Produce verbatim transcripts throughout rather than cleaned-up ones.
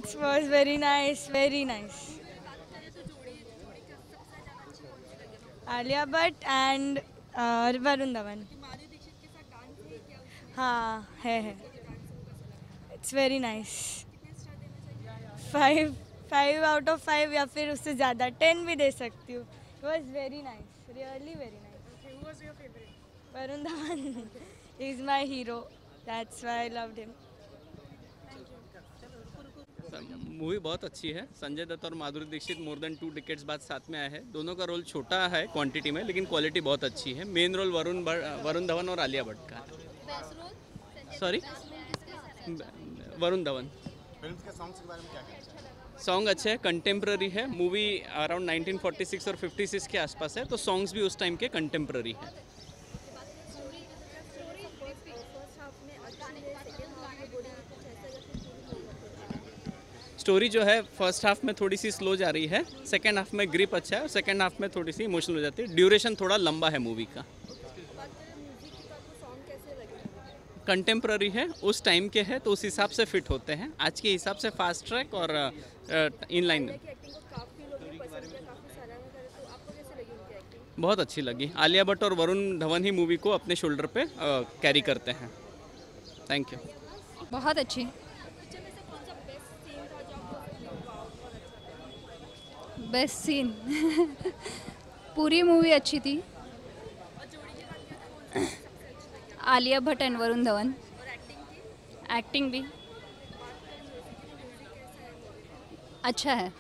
It was very nice, very nice. Alia Bhatt and uh, Varun Dhawan. हाँ है है. It's very nice. Five five out of five या फिर उससे ज़्यादा ten भी दे सकती हूँ. It was very nice, really very nice. Okay, who was your favorite? Varun Dhawan is my hero. That's why I loved him. Movie बहुत अच्छी है। संजय दत्त और Madhuri Dixit more than two decades बाद साथ में आए हैं। दोनों का रोल छोटा है क्वांटिटी में, लेकिन क्वालिटी बहुत अच्छी है। मेन रोल वरुण वरुण धवन और आलिया भट्ट का है। सॉरी, वरुण धवन। फिल्म के सॉन्ग्स के बारे में क्या कहना चाहिए? सॉन्ग अच्छे हैं, कंटेम्प्ररी है। Movie around nineteen forty six और फिफ्टी सिक्स के आसपास है, तो सॉन्ग्स भी उस टाइम के कंटेम्प्ररी है। स्टोरी जो है फर्स्ट हाफ में थोड़ी सी स्लो जा रही है, सेकेंड हाफ में ग्रिप अच्छा है और सेकेंड हाफ में थोड़ी सी इमोशनल हो जाती है। ड्यूरेशन थोड़ा लंबा है मूवी का। कंटेम्प्ररी है, उस टाइम के है तो उस हिसाब से फिट होते हैं। आज के हिसाब से फास्ट ट्रैक और इन लाइन बहुत अच्छी लगी। आलिया भट्ट और वरुण धवन ही मूवी को अपने शोल्डर पे कैरी करते हैं। Thank you. बहुत अच्छी। बेस्ट सीन पूरी मूवी अच्छी थी। आलिया भट्ट एंड वरुण धवन। एक्टिंग भी अच्छा है।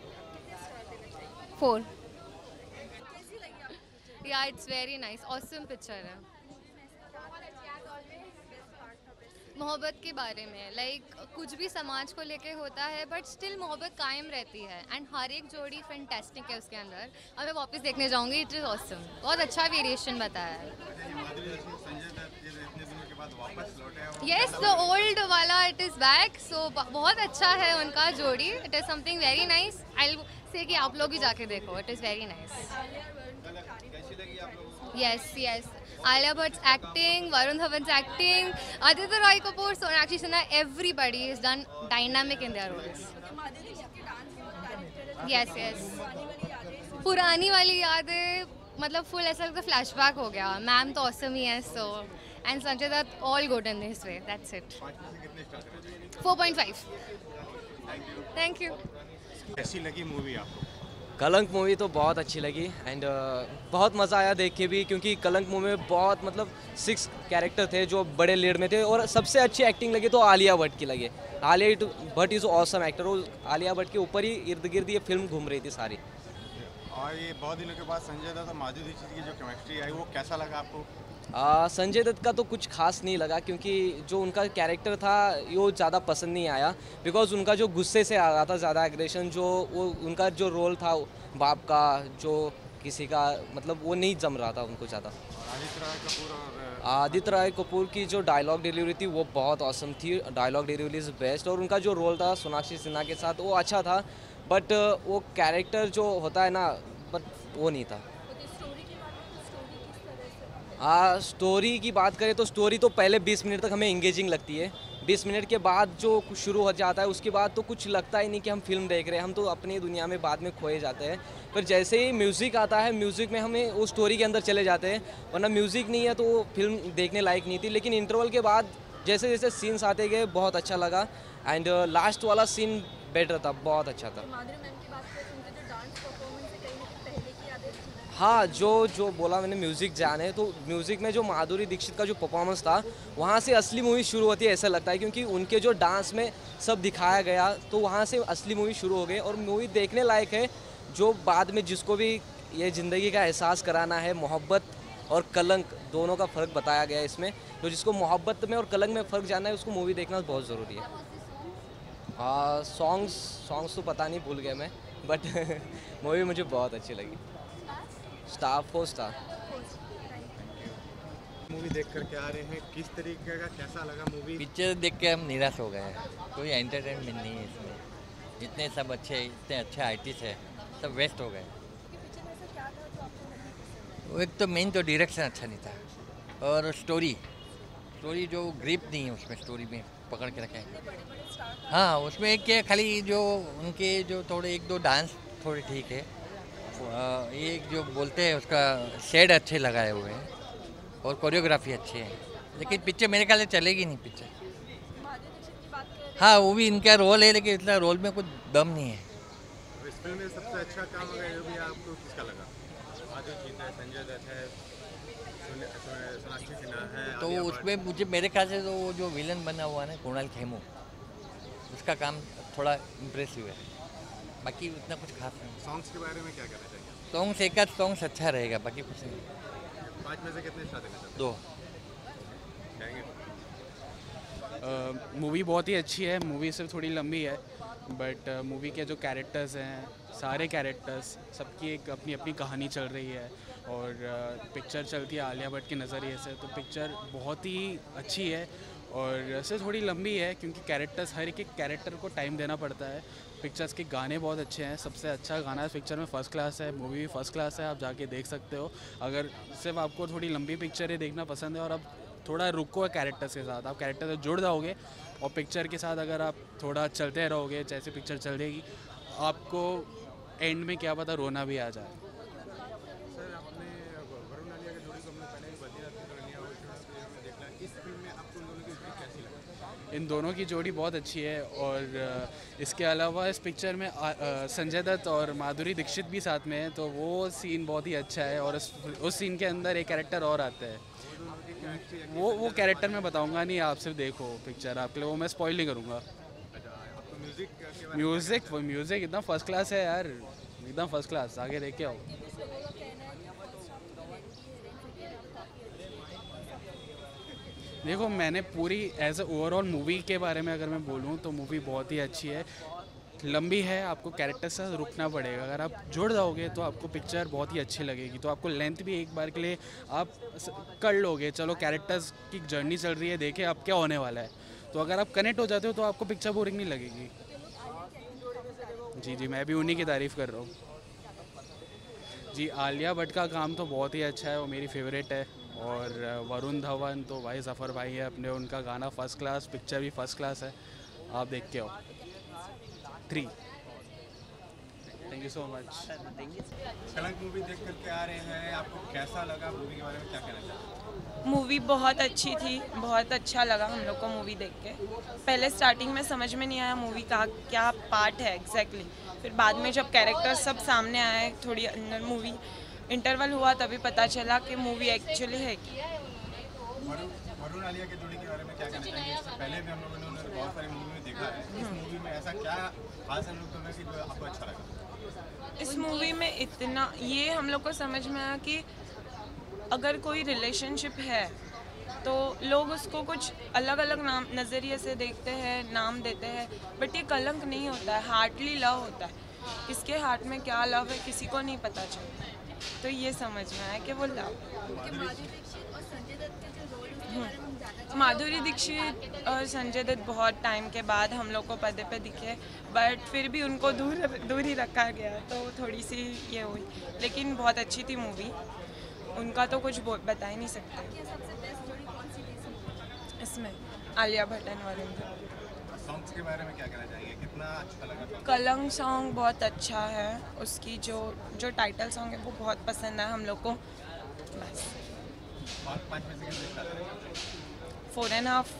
Four. Yeah it's very nice, awesome picture है। मोहब्बत के बारे में, लाइक like, कुछ भी समाज को लेके होता है बट स्टिल मोहब्बत कायम रहती है एंड हर एक जोड़ी फैंटास्टिक है उसके अंदर। अब मैं वापस देखने जाऊंगी, इट इज़ ऑसम। बहुत अच्छा वेरिएशन बताया है। यस, द ओल्ड वाला इट इज़ बैक, सो बहुत अच्छा है उनका जोड़ी। It is something very nice. I will say कि आप लोग भी जाके देखो, it is very nice. Yes yes, Alia Bhatt's acting, Varun Dhawan's acting, Aditya Roy Kapoor, Sonakshi Sinha, everybody is done dynamic in their roles. Yes, yes. पुरानी वाली यादें, मतलब फुल ऐसा लगता है फ्लैशबैक हो गया। मैम तो ऑसम ही है, so and Sanjay Dutt all good in this way. That's it. Four point five. Thank you. कैसी लगी मूवी आपको? कलंक मूवी तो बहुत अच्छी लगी एंड uh, बहुत मज़ा आया देख के भी, क्योंकि कलंक मूवी में बहुत मतलब सिक्स कैरेक्टर थे जो बड़े लीड में थे और सबसे अच्छी एक्टिंग लगी तो आलिया भट्ट की लगी। Alia Bhatt is awesome actor. और आलिया भट्ट के ऊपर ही इर्द गिर्द ये फिल्म घूम रही थी सारी। और ये बहुत दिनों के बाद संजय दत्त और माधुरी दीक्षित की जो केमिस्ट्री आई वो कैसा लगा आपको? आ, संजय दत्त का तो कुछ खास नहीं लगा, क्योंकि जो उनका कैरेक्टर था वो ज़्यादा पसंद नहीं आया। बिकॉज उनका जो गुस्से से आ रहा था ज़्यादा एग्रेशन, जो वो उनका जो रोल था बाप का, जो किसी का मतलब वो नहीं जम रहा था उनको ज़्यादा। आदित्य राय कपूर और आदित्य राय कपूर की जो डायलॉग डिलीवरी थी वो बहुत औसम थी। Dialogue delivery is best. और उनका जो रोल था सोनाक्षी सिन्हा के साथ वो अच्छा था, बट वो कैरेक्टर जो होता है ना, बट वो नहीं था। हाँ, स्टोरी की बात करें तो स्टोरी तो पहले बीस मिनट तक हमें इंगेजिंग लगती है। बीस मिनट के बाद जो कुछ शुरू हो जाता है उसके बाद तो कुछ लगता ही नहीं कि हम फिल्म देख रहे हैं। हम तो अपनी दुनिया में बाद में खोए जाते हैं। पर जैसे ही म्यूज़िक आता है, म्यूज़िक में हमें वो स्टोरी के अंदर चले जाते हैं। वरना म्यूज़िक नहीं है तो वो फिल्म देखने लायक नहीं थी। लेकिन इंटरवल के बाद जैसे जैसे सीन्स आते गए बहुत अच्छा लगा एंड लास्ट वाला सीन बेटर था, बहुत अच्छा था। हाँ, जो जो बोला मैंने म्यूज़िक जाने, तो म्यूज़िक में जो माधुरी दीक्षित का जो परफॉर्मेंस था वहाँ से असली मूवी शुरू होती है ऐसा लगता है, क्योंकि उनके जो डांस में सब दिखाया गया तो वहाँ से असली मूवी शुरू हो गई। और मूवी देखने लायक है। जो बाद में जिसको भी ये ज़िंदगी का एहसास कराना है, मोहब्बत और कलंक दोनों का फ़र्क बताया गया है इसमें। तो जिसको मोहब्बत में और कलंक में फ़र्क जानना है उसको मूवी देखना बहुत ज़रूरी है। हाँ, सॉन्ग्स सॉन्ग्स तो पता नहीं, भूल गया मैं, बट मूवी मुझे बहुत अच्छी लगी। Star four star. मूवी देख कर के आ रहे हैं, किस तरीके का कैसा लगा मूवी? पिक्चर देख के हम निराश हो गए हैं। कोई एंटरटेनमेंट नहीं है इसमें। जितने सब अच्छे इतने अच्छे आर्टिस्ट हैं सब वेस्ट हो गए। वो एक तो मेन तो डायरेक्शन अच्छा नहीं था और स्टोरी स्टोरी जो ग्रिप नहीं है उसमें, स्टोरी में पकड़ के रखे हैं। हाँ, उसमें एक क्या खाली जो उनके जो थोड़े एक दो डांस थोड़े ठीक है, अ, ये जो बोलते हैं उसका शेड अच्छे लगाए हुए हैं और कोरियोग्राफी अच्छी है, लेकिन पिक्चर मेरे ख्याल से चलेगी नहीं पिक्चर। हाँ, वो भी इनका रोल है, लेकिन इतना रोल में कुछ दम नहीं है। इस फिल्म में सबसे अच्छा काम अगर जो भी आपको किसका लगा? माधुरी दीक्षित है, संजय दत्त है, सोन- सो- सोनाक्षी सिन्हा है, तो आलिया भट्ट। उसमें मुझे मेरे ख्याल से तो वो जो विलन बना हुआ है ना कुणाल खेमू, उसका काम थोड़ा इम्प्रेसिव है, बाकी उतना कुछ खास नहीं। सॉन्ग्स के बारे में क्या कहना चाहिए? सॉन्ग्स एक आध सॉन्ग्स अच्छा रहेगा, बाकी कुछ नहीं। पाँच में से कितने स्टार देना चाहते दो। हैं? मूवी बहुत ही अच्छी है। मूवी सिर्फ थोड़ी लंबी है, बट मूवी के जो कैरेक्टर्स हैं, सारे कैरेक्टर्स, सबकी एक अपनी अपनी कहानी चल रही है और पिक्चर चलती है आलिया भट्ट के नज़रिए से, तो पिक्चर बहुत ही अच्छी है और सिर्फ थोड़ी लंबी है क्योंकि कैरेक्टर्स, हर एक एक कैरेक्टर को टाइम देना पड़ता है। पिक्चर्स के गाने बहुत अच्छे हैं, सबसे अच्छा गाना इस पिक्चर में फर्स्ट क्लास है, मूवी भी फर्स्ट क्लास है, आप जाके देख सकते हो। अगर सिर्फ आपको थोड़ी लंबी पिक्चर ही देखना पसंद है और अब थोड़ा रुको है कैरेक्टर्स के साथ, आप कैरेक्टर से जुड़ जाओगे और पिक्चर के साथ अगर आप थोड़ा चलते रहोगे, जैसे पिक्चर चलेगी, आपको एंड में क्या पता रोना भी आ जाए। सर, आपने वरुण आलिया की जोड़ी को हमने पहले भी बद्रीनाथ की कहानियाँ और फिल्म में देखा है। इस फिल्म में आपको उन दोनों की जोड़ी कैसी लगी? इन दोनों की जोड़ी बहुत अच्छी है और अ, इसके अलावा इस पिक्चर में आ- अ, संजय दत्त और माधुरी दीक्षित भी साथ में है, तो वो सीन बहुत ही अच्छा है और उस उस सीन के अंदर एक कैरेक्टर और आता है, वो वो कैरेक्टर मैं बताऊंगा नहीं, आप सिर्फ देखो पिक्चर, आपके लिए वो मैं स्पॉइल नहीं करूँगा। आपको म्यूजिक के बारे में म्यूज़िक वो म्यूज़िक एकदम फर्स्ट क्लास है यार, एकदम फर्स्ट क्लास, आगे देख के आओ। देखो, मैंने पूरी एज ए ओवरऑल मूवी के बारे में अगर मैं बोलूँ तो मूवी बहुत ही अच्छी है, लंबी है, आपको कैरेक्टर से रुकना पड़ेगा, अगर आप जुड़ जाओगे तो आपको पिक्चर बहुत ही अच्छी लगेगी, तो आपको लेंथ भी एक बार के लिए आप स- कर लोगे, चलो कैरेक्टर्स की जर्नी चल रही है, देखे अब क्या होने वाला है, तो अगर आप कनेक्ट हो जाते हो तो आपको पिक्चर बोरिंग नहीं लगेगी। जी जी, मैं भी उन्हीं की तारीफ़ कर रहा हूँ। जी, आलिया भट्ट का काम तो बहुत ही अच्छा है, वो मेरी फेवरेट है, और वरुण धवन तो भाई ज़फ़र भाई है अपने, उनका गाना फर्स्ट क्लास, पिक्चर भी फर्स्ट क्लास है, आप देख के आओ। Three. Thank you so much. Kalank movie देख करके आ रहे हैं, आपको कैसा लगा? मूवी के बारे में क्या कहना चाहते हैं? मूवी बहुत अच्छी थी, बहुत अच्छा लगा हम लोग को मूवी देख के। पहले स्टार्टिंग में समझ में नहीं आया मूवी का क्या पार्ट है एग्जैक्टली, फिर बाद में जब कैरेक्टर सब सामने आए, थोड़ी अंदर मूवी इंटरवल हुआ, तभी पता चला कि मूवी एक्चुअली है कि वरुण वरुण आलिया की जोड़ी के बारे में क्या कहना चाहेंगे? इससे पहले भी हम लोगों ने उन्हें बहुत सारी मूवी में देखा है, इस मूवी में ऐसा क्या खास हम लोग दोनों की जो आपको अच्छा लगा? इस मूवी में इतना ये हम लोग को समझ में आया कि अगर कोई रिलेशनशिप है तो लोग उसको कुछ अलग अलग नाम नज़रिए से देखते हैं, नाम देते हैं, बट ये कलंक नहीं होता है, हार्टली लव होता है। किसके हार्ट में क्या लव है किसी को नहीं पता चलता, तो ये समझ में आया कि वो लव। माधुरी दीक्षित और संजय दत्त बहुत टाइम के बाद हम लोग को पर्दे पे दिखे, बट फिर भी उनको दूर दूर ही रखा गया, तो थोड़ी सी ये हुई, लेकिन बहुत अच्छी थी मूवी, उनका तो कुछ बता ही नहीं सकते। इसमें आलिया भट्ट एंड वरुण धवन। सॉन्ग्स के बारे में क्या कहना चाहेंगे? कितना अच्छा लगा? कलंक सॉन्ग बहुत अच्छा है, उसकी जो जो टाइटल सॉन्ग है वो बहुत पसंद है हम लोग को, बस। और पाँच में से कितने स्टार देंगे? Four and half.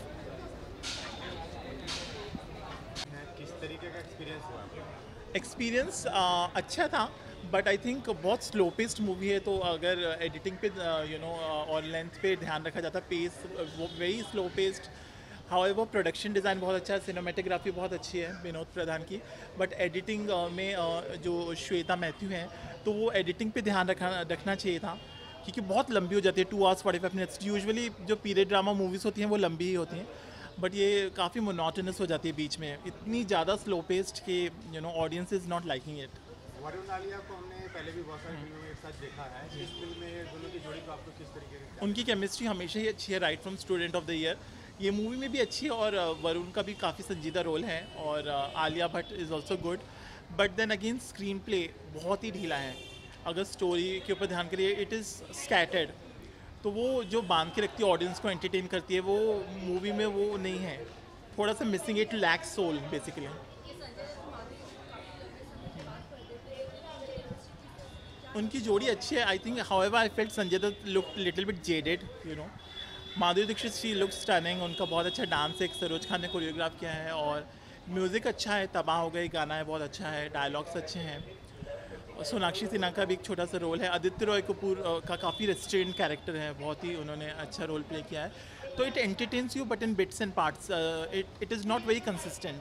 किस तरीके का एक्सपीरियंस हुआ आपको? एक्सपीरियंस अच्छा था, बट आई थिंक बहुत स्लो पेस्ड मूवी है, तो अगर एडिटिंग पे यू नो और लेंथ पे ध्यान रखा जाता, पेस वो very slow paced. However production design बहुत अच्छा है, सिनेमेटोग्राफी बहुत अच्छी है विनोद प्रधान की, बट एडिटिंग में uh, जो श्वेता मैथ्यू हैं, तो वो एडिटिंग पे ध्यान रखना रखना चाहिए था, क्योंकि बहुत लंबी हो जाती है, two hours forty five minutes. Usually जो पीरियड ड्रामा मूवीज़ होती हैं वो लंबी ही होती हैं, बट ये काफ़ी मोनोटोनस हो जाती है बीच में, इतनी ज़्यादा स्लो पेस्ड कि you know audience is not liking it. Varun Alia को हमने पहले भी बहुत सारी फिल्मों में एक साथ देखा है, इस फिल्म में दोनों की जोड़ी को आपको किस तरीके से? उनकी केमिस्ट्री हमेशा ही अच्छी है, right from student of the year, ये मूवी में भी अच्छी है, और वरुण का भी काफ़ी संजीदा रोल है, और Alia Bhatt is also good, but then again screenplay बहुत ही ढीला है। अगर स्टोरी के ऊपर ध्यान करिए, इट इज़ स्कैटर्ड, तो वो जो बांध के रखती है ऑडियंस को, एंटरटेन करती है, वो मूवी में वो नहीं है, थोड़ा सा missing, it lacks soul basically. उनकी जोड़ी अच्छी है I think, however I felt Sanjay Dutt look little bit jaded, you know. Madhuri Dixit she look stunning, उनका बहुत अच्छा डांस है, सरोज खान ने कोरियोग्राफ किया है, और म्यूज़िक अच्छा है, तबाह हो गई गाना है बहुत अच्छा है, डायलॉग्स अच्छे हैं। और सोनाक्षी सिन्हा का भी एक छोटा सा रोल है। आदित्य रॉय कपूर का काफ़ी रेस्ट्रेंड कैरेक्टर है, बहुत ही उन्होंने अच्छा रोल प्ले किया है। तो it entertains you but in bits and parts, it it is not very consistent.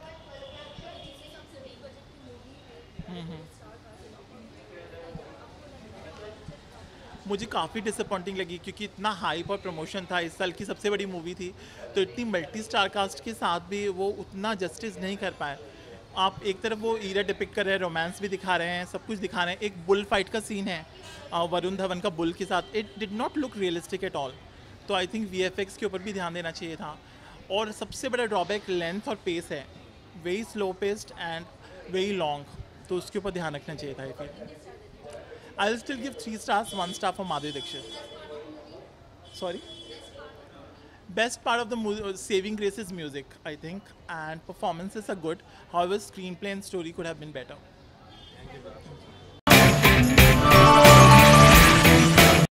मुझे काफ़ी डिसअपॉइंटिंग लगी क्योंकि इतना हाइप और प्रमोशन था, इस साल की सबसे बड़ी मूवी थी, तो इतनी मल्टी स्टार कास्ट के साथ भी वो उतना जस्टिस नहीं कर पाए। आप एक तरफ वो ईरा डिपिक्ट कर रहे हैं, रोमांस भी दिखा रहे हैं, सब कुछ दिखा रहे हैं, एक बुल फाइट का सीन है वरुण धवन का बुल के साथ, it did not look realistic at all. तो I think V F X के ऊपर भी ध्यान देना चाहिए था। और सबसे बड़ा ड्रॉबैक लेंथ और पेस है, very slow paced and very long, तो उसके ऊपर ध्यान रखना चाहिए था। I think I'll still give three stars, one star for Madhuri Dixit. Sorry? Best part of the movie, saving grace is music, I think, and performances are good. However, screenplay and story could have been better. Thank you.